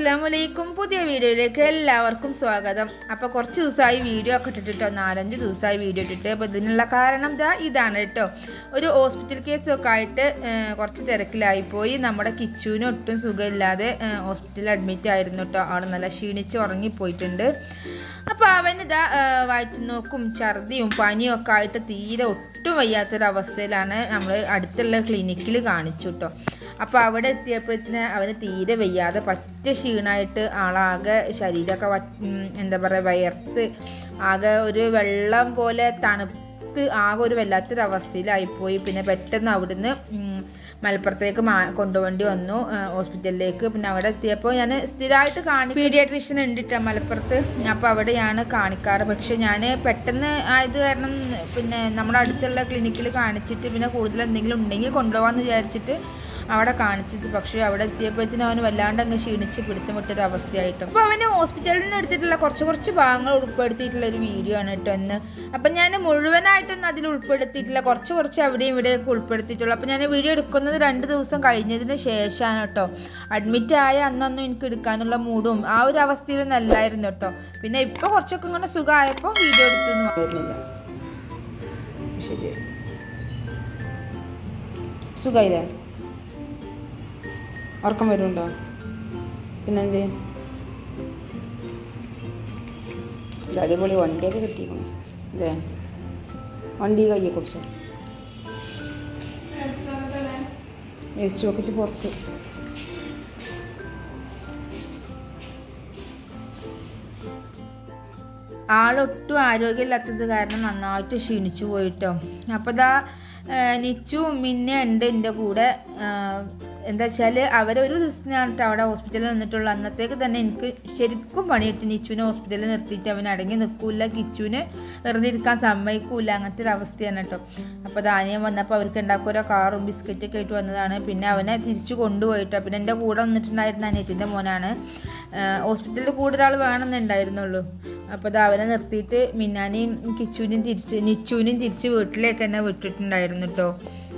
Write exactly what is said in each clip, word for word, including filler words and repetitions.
അസ്സലാമുഅലൈക്കും പുതിയ വീഡിയോയിലേക്ക് എല്ലാവർക്കും സ്വാഗതം. അപ്പോൾ കുറച്ച് ദിവസമായി വീഡിയോ ഒക്കെ ഇട്ടിട്ടോ, നാലഞ്ച് ദിവസമായി വീഡിയോ ഇട്ടിട്ട്. അപ്പോൾ ഇതിനുള്ള കാരണം ഇതാ ഇതാണ് കേട്ടോ. ഒരു ഹോസ്പിറ്റൽ കേസൊക്കെ ആയിട്ട് കുറച്ച് തിരക്കിലായിപ്പോയി. നമ്മുടെ കിച്ചുവിന് ഒട്ടും സുഖമില്ലാതെ ഹോസ്പിറ്റലിൽ അഡ്മിറ്റ് ആയിരുന്നു കേട്ടോ. അവിടെ നല്ല ക്ഷീണിച്ച് ഉറങ്ങിപ്പോയിട്ടുണ്ട്. അപ്പോൾ അവനിതാ വയറ്റുനോക്കും ഛർദിയും പനിയും ഒക്കെ ആയിട്ട് തീരെ ഒട്ടും വയ്യാത്തൊരവസ്ഥയിലാണ് നമ്മൾ അടുത്തുള്ള ക്ലിനിക്കിൽ കാണിച്ചു കേട്ടോ. അപ്പോൾ അവിടെ എത്തിയപ്പോഴത്തേന് അവന് തീരെ വയ്യാതെ പറ്റ ക്ഷീണമായിട്ട് ആളാകെ ശരീരമൊക്കെ എന്താ പറയുക വയർത്ത് ആകെ ഒരു വെള്ളം പോലെ തണുത്ത് ആകെ ഒരു വല്ലാത്തൊരവസ്ഥയിലായിപ്പോയി. പിന്നെ പെട്ടെന്ന് അവിടുന്ന് മലപ്പുറത്തേക്ക് മാ കൊണ്ടുപോകേണ്ടി വന്നു ഹോസ്പിറ്റലിലേക്ക്. പിന്നെ അവിടെ എത്തിയപ്പോൾ ഞാൻ സ്ഥിരമായിട്ട് കാണി പീഡിയാട്രീഷ്യൻ ഉണ്ട് കേട്ടോ മലപ്പുറത്ത്. അപ്പോൾ അവിടെയാണ് കാണിക്കാറ്. പക്ഷെ ഞാൻ പെട്ടെന്ന് ആയത് കാരണം പിന്നെ നമ്മുടെ അടുത്തുള്ള ക്ലിനിക്കിൽ കാണിച്ചിട്ട് പിന്നെ കൂടുതൽ എന്തെങ്കിലും ഉണ്ടെങ്കിൽ കൊണ്ടുപോകാമെന്ന് വിചാരിച്ചിട്ട് അവിടെ കാണിച്ചത്. പക്ഷേ അവിടെ എത്തിയപ്പോഴത്തേനും അവന് വല്ലാണ്ട് അങ്ങ് ക്ഷീണിച്ച് പിടുത്തം വിട്ടൊരു അവസ്ഥയായിട്ടും. അപ്പോൾ അവന് ഹോസ്പിറ്റലിൽ നിന്ന് എടുത്തിട്ടുള്ള കുറച്ച് കുറച്ച് ഭാഗങ്ങൾ ഉൾപ്പെടുത്തിയിട്ടുള്ള ഒരു വീഡിയോ ആണ് കേട്ടോ ഇന്ന്. അപ്പം ഞാൻ മുഴുവനായിട്ടൊന്നും അതിൽ ഉൾപ്പെടുത്തിയിട്ടില്ല, കുറച്ച് കുറച്ച് അവിടെയും ഇവിടെയൊക്കെ ഉൾപ്പെടുത്തിയിട്ടുള്ളൂ. അപ്പോൾ ഞാൻ വീഡിയോ എടുക്കുന്നത് രണ്ട് ദിവസം കഴിഞ്ഞതിന് ശേഷമാണ് കേട്ടോ. അഡ്മിറ്റ് ആയ അന്നൊന്നും എനിക്ക് എടുക്കാനുള്ള മൂഡും ആ ഒരു അവസ്ഥയിലൊന്നും അല്ലായിരുന്നു കേട്ടോ. പിന്നെ ഇപ്പോൾ കുറച്ചൊക്കെ ഇങ്ങനെ സുഖമായപ്പോൾ വീഡിയോ എടുത്തൊന്നും വരുന്നില്ല. ശരി, സുഖമായില്ലേ? ഉറക്കം വരുന്നുണ്ടോ? പിന്നെന്ത് അടിപൊളി വണ്ടിയൊക്കെ കിട്ടിക്കണം അല്ലേ? വണ്ടി കയ്യെ കുറിച്ചോ വേസ്റ്റ് നോക്കിയിട്ട് പുറത്ത്. ആളൊട്ടും ആരോഗ്യമില്ലാത്തത് കാരണം നന്നായിട്ട് ക്ഷീണിച്ചു പോയിട്ടോ. അപ്പോൾ ഇതാ നിച്ചും മിന്നെ ഉണ്ട് എൻ്റെ കൂടെ. എന്താ വെച്ചാൽ അവരൊരു ദിവസത്തിനാണ് കേട്ടോ അവിടെ ഹോസ്പിറ്റലിൽ നിന്നിട്ടുള്ളൂ. അന്നത്തേക്ക് തന്നെ എനിക്ക് ശരിക്കും പണിയിട്ട് നിച്ചുവിനെ ഹോസ്പിറ്റലിൽ നിർത്തിയിട്ട് അവൻ അടങ്ങി നിൽക്കില്ല, കിച്ചുവിന് വെറുതെ ഇരിക്കാൻ സമ്മതിക്കില്ല, അങ്ങനത്തെ ഒരു അവസ്ഥയാണ് കേട്ടോ. അപ്പോൾ ധാന്യം വന്നപ്പോൾ അവർക്ക് ഉണ്ടാക്കുക ഓരോ കാറും ബിസ്ക്കറ്റൊക്കെ ആയിട്ട് വന്നതാണ്. പിന്നെ അവനെ തിരിച്ച് കൊണ്ടുപോയിട്ടോ. പിന്നെ എൻ്റെ കൂടെ വന്നിട്ടുണ്ടായിരുന്ന അനിയത്തിൻ്റെ മോനാണ്. ഹോസ്പിറ്റലിൽ കൂടെ ഒരാൾ വേണമെന്നുണ്ടായിരുന്നുള്ളൂ. അപ്പോൾ അത് അവനെ നിർത്തിയിട്ട് മിന്നാനെയും കിച്ചുവിനെയും തിരിച്ച് നിച്ചുവിനെയും തിരിച്ച് വീട്ടിലേക്ക് തന്നെ വിട്ടിട്ടുണ്ടായിരുന്നു കേട്ടോ.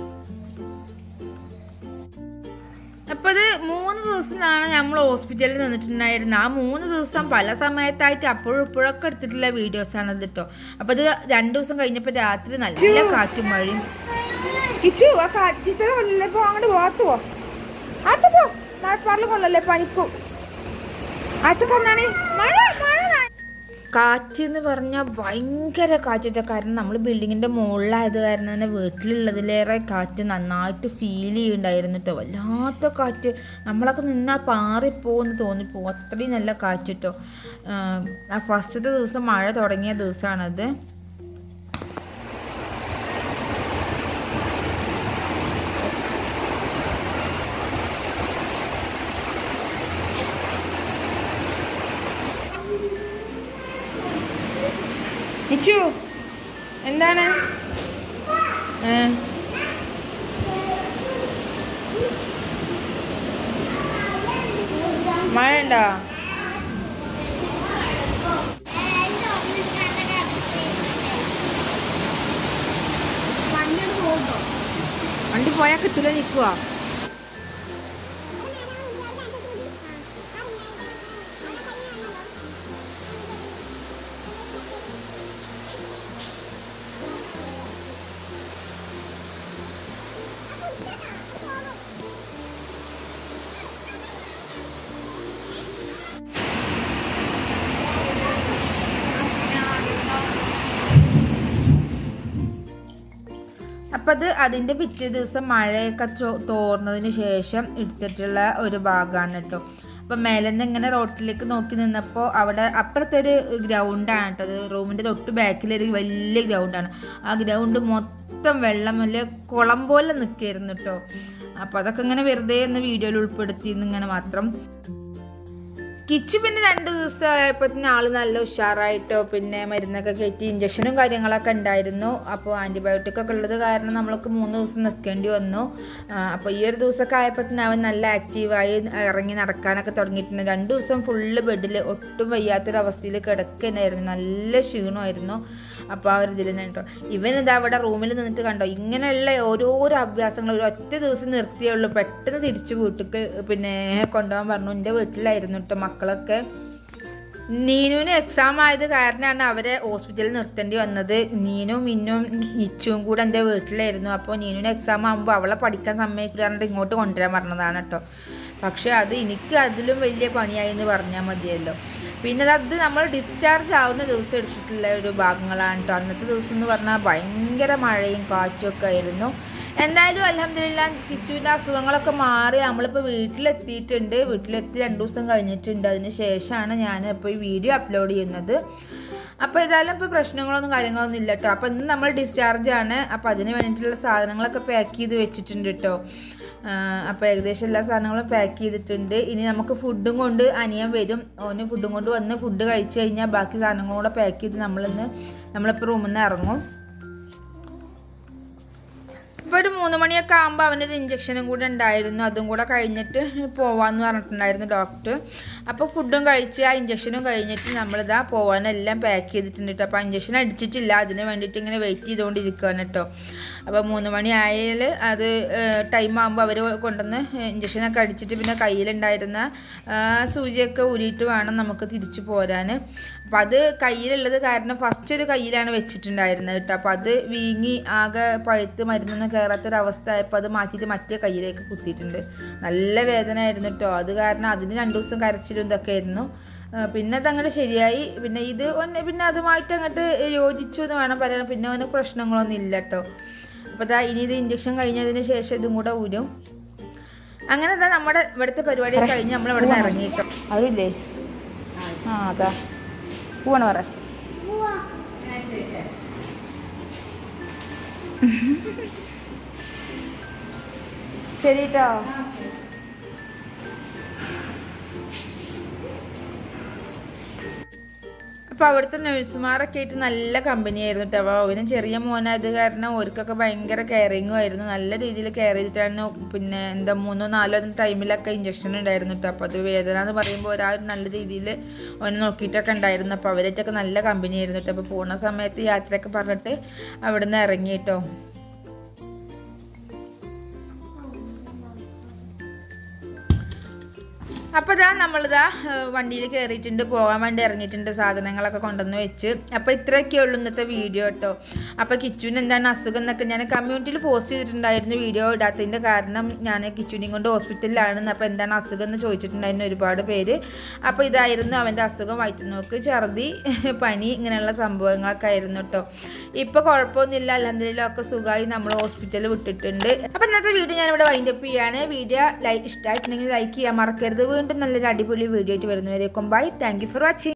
അപ്പോൾ അത് മൂന്ന് ദിവസമാണ് നമ്മൾ ഹോസ്പിറ്റലിൽ നിന്നിട്ടുണ്ടായിരുന്നത്. ആ മൂന്ന് ദിവസം പല സമയത്തായിട്ട് അപ്പോഴും ഇപ്പോഴൊക്കെ എടുത്തിട്ടുള്ള വീഡിയോസാണ് അത് കേട്ടോ. അപ്പോൾ അത് രണ്ട് ദിവസം കഴിഞ്ഞപ്പോൾ രാത്രി നല്ല കാറ്റും മഴയും. കിച്ചു ആ കാറ്റിത്തെ കൊല്ലല്ലേ, ഇപ്പോൾ അങ്ങോട്ട് പോകത്ത് പോ ആട്ട് പോ, നാട്ടുപാറിൽ കൊള്ളല്ലേ പനിക്കും. ആട്ട് പോന്നാണ് മഴ മഴ കാറ്റ് എന്ന് പറഞ്ഞാൽ ഭയങ്കര കാറ്റിട്ട. കാരണം നമ്മൾ ബിൽഡിങ്ങിൻ്റെ മുകളിലായത് കാരണം തന്നെ വീട്ടിലുള്ളതിലേറെ കാറ്റ് നന്നായിട്ട് ഫീൽ ചെയ്യുന്നുണ്ടായിരുന്നു കേട്ടോ. വല്ലാത്ത കാറ്റ്, നമ്മളൊക്കെ നിന്നാൽ പാറിപ്പോന്ന് തോന്നിപ്പോവും, അത്രയും നല്ല കാറ്റ് കേട്ടോ. ആ ഫസ്റ്റത്തെ ദിവസം മഴ തുടങ്ങിയ ദിവസമാണത്. നിച്ചു എന്താണ് മഴ ഉണ്ടോ? വണ്ടി പോയാൽ കിട്ടില്ല, നിൽക്കുക. അപ്പം അത് അതിൻ്റെ പിറ്റേ ദിവസം മഴയൊക്കെ തോർന്നതിന് ശേഷം എടുത്തിട്ടുള്ള ഒരു ഭാഗമാണ് കേട്ടോ. അപ്പം മേലെന്ന് ഇങ്ങനെ റോട്ടിലേക്ക് നോക്കി നിന്നപ്പോൾ അവിടെ അപ്പുറത്തെ ഒരു ഗ്രൗണ്ടാണ് കേട്ടോ. അത് റൂമിൻ്റെ തൊട്ട് ബാക്കിലൊരു വലിയ ഗ്രൗണ്ടാണ്. ആ ഗ്രൗണ്ട് മൊത്തം വെള്ളം വലിയ കുളം പോലെ നിൽക്കുകയായിരുന്നു കേട്ടോ. അപ്പോൾ അതൊക്കെ ഇങ്ങനെ വെറുതെ ഒന്ന് വീഡിയോയിൽ ഉൾപ്പെടുത്തിയെന്ന് ഇങ്ങനെ മാത്രം. കിച്ചു പിന്നെ രണ്ട് ദിവസമായപ്പോഴത്തേന് ആൾ നല്ല ഉഷാറായിട്ടോ പിന്നെ മരുന്നൊക്കെ കയറ്റി ഇഞ്ചക്ഷനും കാര്യങ്ങളൊക്കെ ഉണ്ടായിരുന്നു. അപ്പോൾ ആൻറ്റിബയോട്ടിക്കൊക്കെ ഉള്ളത് കാരണം നമ്മൾക്ക് മൂന്ന് ദിവസം നിൽക്കേണ്ടി വന്നു. അപ്പോൾ ഈ ഒരു ദിവസമൊക്കെ ആയപ്പോഴത്തേന് അവൻ നല്ല ആക്റ്റീവായി ഇറങ്ങി നടക്കാനൊക്കെ തുടങ്ങിയിട്ടുണ്ട്. രണ്ട് ദിവസം ഫുള്ള് ബെഡിൽ ഒട്ടും വയ്യാത്തൊരവസ്ഥയിൽ കിടക്കുന്നതായിരുന്നു, നല്ല ക്ഷീണമായിരുന്നു. അപ്പോൾ ആ ഒരു ഇതിൽ നിന്ന് കേട്ടോ ഇവൻ ഇതാ അവിടെ റൂമിൽ നിന്നിട്ട് കണ്ടോ ഇങ്ങനെയുള്ള ഓരോരോ അഭ്യാസങ്ങൾ ഒരു ഒറ്റ ദിവസം നിർത്തിയേ ഉള്ളൂ. പെട്ടെന്ന് തിരിച്ച് വീട്ടിലേക്ക് പിന്നെ കൊണ്ടുപോകാൻ പറഞ്ഞു. എൻ്റെ വീട്ടിലായിരുന്നു കേട്ടോ മക്കളൊക്കെ. നീനുവിന് എക്സാം ആയത് കാരണമാണ് അവരെ ഹോസ്പിറ്റലിൽ നിർത്തേണ്ടി വന്നത്. നീനും മിന്നും നിച്ചും കൂടെ എൻ്റെ വീട്ടിലായിരുന്നു. അപ്പോൾ നീനുവിന് എക്സാം ആകുമ്പോൾ അവളെ പഠിക്കാൻ സമ്മതിക്കാറുണ്ട് ഇങ്ങോട്ട് കൊണ്ടുവരാൻ പറഞ്ഞതാണ് കേട്ടോ. പക്ഷേ അത് എനിക്ക് അതിലും വലിയ പണിയായി എന്ന് പറഞ്ഞാൽ മതിയല്ലോ. പിന്നെ അത് നമ്മൾ ഡിസ്ചാർജ് ആവുന്ന ദിവസം എടുത്തിട്ടുള്ള ഒരു ഭാഗങ്ങളാണ് കേട്ടോ. അന്നത്തെ ദിവസം എന്ന് പറഞ്ഞാൽ ഭയങ്കര മഴയും കാറ്റും ഒക്കെ ആയിരുന്നു. എന്തായാലും അൽഹംദുലില്ലാഹ് കിച്ചുവിൻ്റെ അസുഖങ്ങളൊക്കെ മാറി നമ്മളിപ്പോൾ വീട്ടിലെത്തിയിട്ടുണ്ട്. വീട്ടിലെത്തി രണ്ട് ദിവസം കഴിഞ്ഞിട്ടുണ്ട്. അതിന് ശേഷമാണ് ഞാൻ ഇപ്പോൾ ഈ വീഡിയോ അപ്ലോഡ് ചെയ്യുന്നത്. അപ്പോൾ ഏതായാലും ഇപ്പോൾ പ്രശ്നങ്ങളൊന്നും കാര്യങ്ങളൊന്നും ഇല്ല കേട്ടോ. അപ്പോൾ ഇന്ന് നമ്മൾ ഡിസ്ചാർജ് ആണ്. അപ്പോൾ അതിന് വേണ്ടിയിട്ടുള്ള സാധനങ്ങളൊക്കെ പാക്ക് ചെയ്ത് വെച്ചിട്ടുണ്ട് കേട്ടോ. അപ്പോൾ ഏകദേശം എല്ലാ സാധനങ്ങളും പാക്ക് ചെയ്തിട്ടുണ്ട്. ഇനി നമുക്ക് ഫുഡും കൊണ്ട് അനിയൻ വരും. ഓന് ഫുഡും കൊണ്ട് വന്ന് ഫുഡ് കഴിച്ച് കഴിഞ്ഞാൽ ബാക്കി സാധനങ്ങളും കൂടെ പാക്ക് ചെയ്ത് നമ്മളിന്ന് നമ്മളിപ്പോൾ റൂമിൽ നിന്ന് ഇറങ്ങും. ഇപ്പോൾ ഒരു മൂന്ന് മണിയൊക്കെ ആകുമ്പോൾ അവനൊരു ഇഞ്ചക്ഷനും കൂടെ ഉണ്ടായിരുന്നു. അതും കൂടെ കഴിഞ്ഞിട്ട് പോവാമെന്ന് പറഞ്ഞിട്ടുണ്ടായിരുന്നു ഡോക്ടർ. അപ്പോൾ ഫുഡും കഴിച്ച് ആ ഇഞ്ചക്ഷനും കഴിഞ്ഞിട്ട് നമ്മളിതാ പോകാനെല്ലാം പാക്ക് ചെയ്തിട്ടുണ്ട് കേട്ടോ. അപ്പോൾ ഇഞ്ചക്ഷൻ അടിച്ചിട്ടില്ല, അതിന് വേണ്ടിയിട്ട് ഇങ്ങനെ വെയിറ്റ് ചെയ്തുകൊണ്ടിരിക്കുകയാണ് കേട്ടോ. അപ്പോൾ മൂന്ന് മണി ആയാൽ അത് ടൈം ആകുമ്പോൾ അവർ കൊണ്ടുവന്ന് ഇഞ്ചക്ഷനൊക്കെ അടിച്ചിട്ട് പിന്നെ കയ്യിലുണ്ടായിരുന്ന സൂചിയൊക്കെ ഊരിയിട്ട് വേണം നമുക്ക് തിരിച്ചു പോരാൻ. അപ്പോൾ അത് കയ്യിലുള്ളത് കാരണം ഫസ്റ്റ് ഒരു കയ്യിലാണ് വെച്ചിട്ടുണ്ടായിരുന്നത് കേട്ടോ. അപ്പോൾ അത് വീങ്ങി ആകെ പഴുത്ത് മരുന്നൊന്നും കയറാത്തൊരവസ്ഥ ആയപ്പോൾ അത് മാറ്റിയിട്ട് മറ്റേ കയ്യിലേക്ക് കുത്തിയിട്ടുണ്ട്. നല്ല വേദന ആയിരുന്നു കേട്ടോ. അത് കാരണം അതിന് രണ്ട് ദിവസം കരച്ചിലും ഇതൊക്കെ ആയിരുന്നു. പിന്നെ അതങ്ങോട്ട് ശരിയായി. പിന്നെ ഇത് ഒന്ന് പിന്നെ അതുമായിട്ട് അങ്ങോട്ട് യോജിച്ചു എന്ന് വേണം പറയാൻ. പിന്നെ അവന് പ്രശ്നങ്ങളൊന്നും ഇല്ല കേട്ടോ. അപ്പോൾ ഇതാ ഇനി ഇത് ഇഞ്ചക്ഷൻ കഴിഞ്ഞതിന് ശേഷം ഇതും കൂടെ ഊരും. അങ്ങനെ ഇതാ നമ്മുടെ ഇവിടുത്തെ പരിപാടി കഴിഞ്ഞ് നമ്മൾ ഇവിടെ നിന്ന് ഇറങ്ങിയിട്ടോ. അതില്ലേ ആ അതാ പോവാണ് പറ. ശരി കേട്ടോ. അപ്പോൾ അവിടുത്തെ നഴ്സുമാരൊക്കെ ആയിട്ട് നല്ല കമ്പനിയായിരുന്നു കേട്ടോ. അപ്പോൾ അവനും ചെറിയ മോനായത് കാരണം അവർക്കൊക്കെ ഭയങ്കര കെയറിങ്ങും ആയിരുന്നു. നല്ല രീതിയിൽ കെയർ ചെയ്തിട്ടാണ് പിന്നെ എന്താ മൂന്നോ നാലോ ടൈമിലൊക്കെ ഇഞ്ചക്ഷൻ ഉണ്ടായിരുന്നു കേട്ടോ. അപ്പോൾ അത് വേദന എന്ന് പറയുമ്പോൾ ഒരാൾ നല്ല രീതിയിൽ അവനെ നോക്കിയിട്ടൊക്കെ ഉണ്ടായിരുന്നു. അപ്പോൾ അവരായിട്ടൊക്കെ നല്ല കമ്പനിയായിരുന്നു കേട്ടോ. അപ്പോൾ പോകുന്ന സമയത്ത് യാത്രയൊക്കെ പറഞ്ഞിട്ട് അവിടെ നിന്ന് ഇറങ്ങി കേട്ടോ. അപ്പോൾ ഇതാ നമ്മളിതാ വണ്ടിയിൽ കയറിയിട്ടുണ്ട്, പോകാൻ വേണ്ടി ഇറങ്ങിയിട്ടുണ്ട്, സാധനങ്ങളൊക്കെ കൊണ്ടുവന്ന് വെച്ച്. അപ്പോൾ ഇത്രയൊക്കെ ഉള്ളൂ ഇന്നത്തെ വീഡിയോ കേട്ടോ. അപ്പോൾ കിച്ചുവിന് എന്താണ് അസുഖം എന്നൊക്കെ ഞാൻ കമ്മ്യൂണിറ്റിയിൽ പോസ്റ്റ് ചെയ്തിട്ടുണ്ടായിരുന്നു. വീഡിയോ ഇടാത്തതിൻ്റെ കാരണം ഞാൻ കിച്ചുവിനെയും കൊണ്ട് ഹോസ്പിറ്റലിലാണെന്ന്. അപ്പോൾ എന്താണ് അസുഖം എന്ന് ചോദിച്ചിട്ടുണ്ടായിരുന്നു ഒരുപാട് പേര്. അപ്പോൾ ഇതായിരുന്നു അവൻ്റെ അസുഖം, വയറ്റുനോക്ക്, ഛർദി, പനി, ഇങ്ങനെയുള്ള സംഭവങ്ങളൊക്കെ ആയിരുന്നു കേട്ടോ. ഇപ്പോൾ കുഴപ്പമൊന്നുമില്ല, അൽഹംദുലില്ലാഹ് ഒക്കെ സുഖമായി നമ്മൾ ഹോസ്പിറ്റലിൽ വിട്ടിട്ടുണ്ട്. അപ്പോൾ ഇന്നത്തെ വീഡിയോ ഞാനിവിടെ വൈൻഡപ്പ് ചെയ്യുകയാണ്. വീഡിയോ ലൈക്ക് ഇഷ്ടമായിട്ടുണ്ടെങ്കിൽ ലൈക്ക് ചെയ്യാൻ മറക്കരുത്. വീണ്ടും നല്ലൊരു അടിപൊളി വീഡിയോ ആയിട്ട് വരുന്നവരേക്കും bye. Thank you for watching.